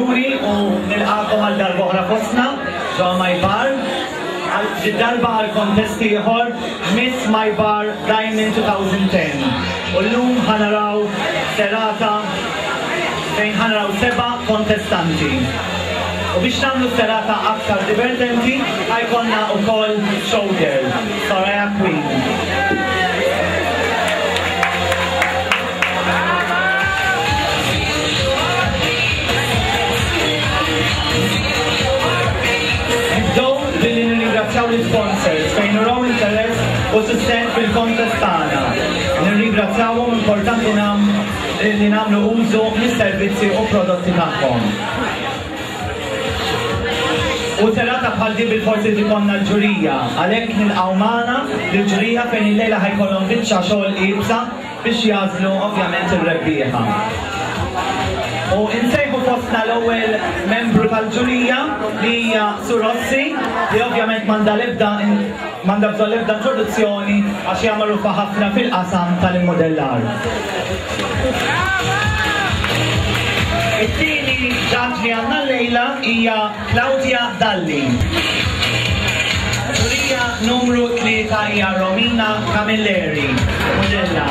Sinjuri, u nilqakom għal darba oħra fostna, ġo My Bar. Darba għal kontest ieħor Miss My Bar Diamond 2010. U llum ħanaraw serata fejn ħanaraw 7 kontestanti. U biex nagħmlu serata aktar divertenti, ħajkonna wkoll showgirl, Soraya Queen. L-sponsors fejn uraw interess u sustent fil-kontest tagħna. Nirringrazzjawhom, importanti li nagħmlu użu mis-servizzi u prodotti tagħhom. U serata bħal din bil-forsi tikonna l-ġurija, għalhekk nilqgħu magħna lill-ġurija fejn il-lejla ħajkollhom biċċa xogħol qiebsa biex jażlu ovvjament ir-rebbieħa. U insejħu fostna l-ewwel membru tal-ġurija li hija Sur Rossi, li ovvjament m'għandha bżonn l-ebda introduzzjoni għax hija magħrufa ħafna fil-qasam tal-immodellar. It-tieni ġaġġ li għandna llejla hija Claudia Dalli. Ġurija numru 3 hija Romina Camilleri, modella.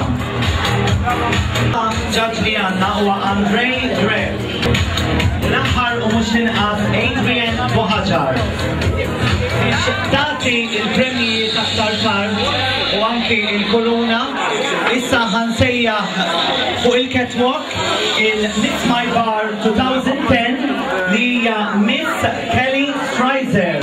Ġaġġ li għandna huwa Andrej Dreb. L-aħħar u mhux inqas Adrian Bohaġar. Biex tagħti il-premji aktar tard u anki il-kuruna, issa ħansejjaħ fuq il-catwalk il-Miss My Bar 2010 li hija Miss Kelly Fraser.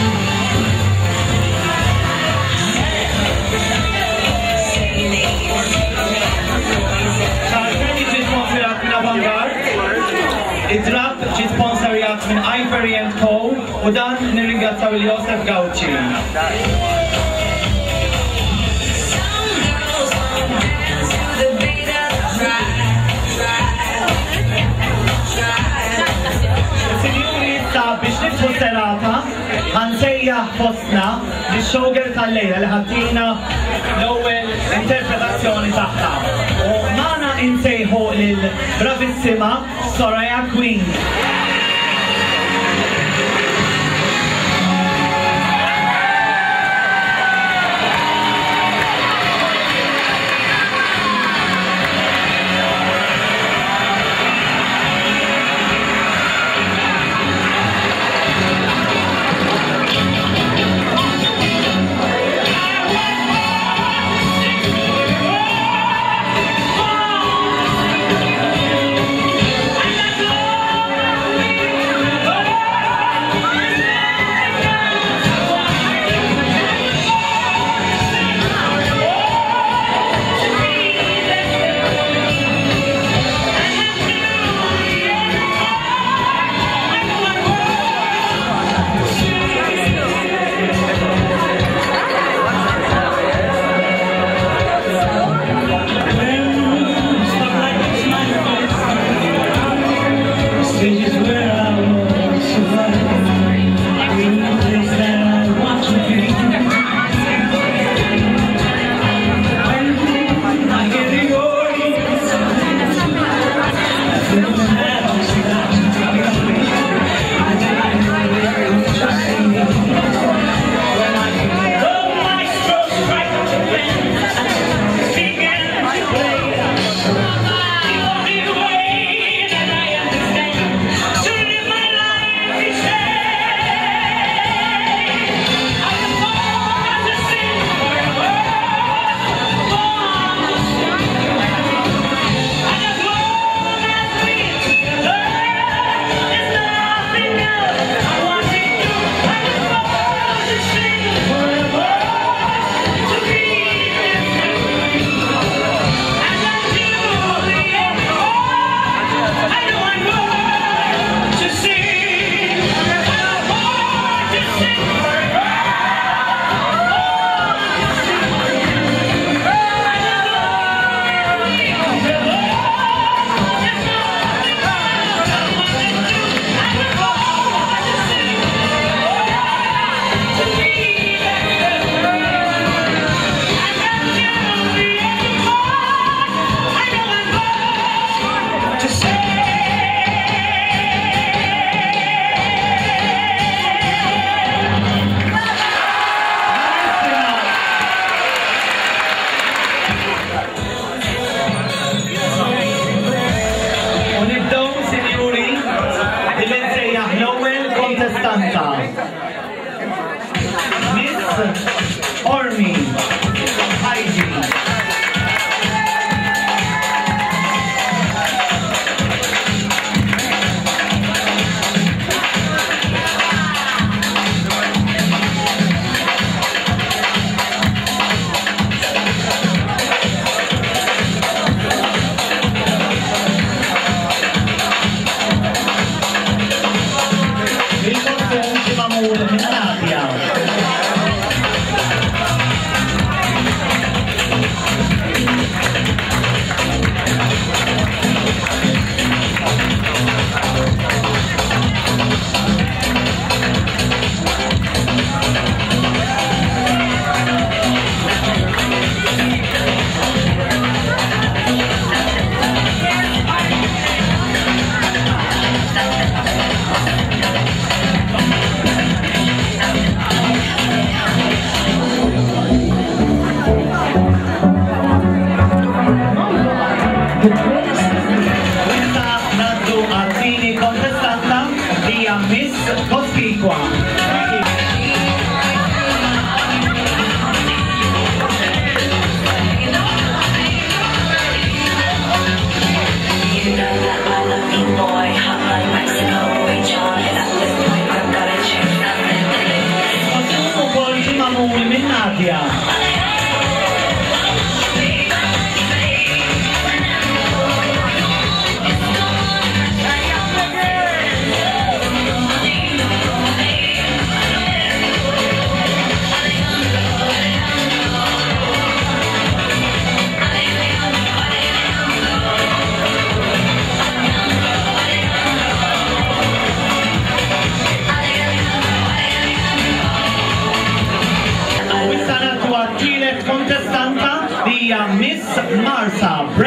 Id-drab ġi sponsorijat minn Ivory & Co. U dan nirringrazzaw il-Josef Gauci. Sinjuri, issa biex niftu serata ħansejjaħ fostna li xogħol tal-lejla li ħadtina l-ewwel interpretazzjoni tagħha. U magħna insejħu lil bravissima Soraya Queen. kontestanta. Miss Ormi Heidi. Miss Marsa.